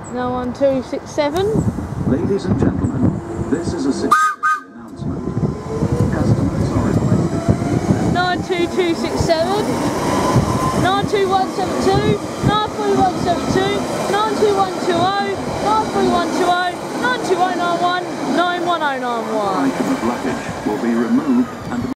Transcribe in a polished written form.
91267. Ladies and gentlemen, this is a security announcement. Customers are requested to keep their 92267. 92172. 93172. 92120. 93120. 92091. 91091. item of luggage will be removed and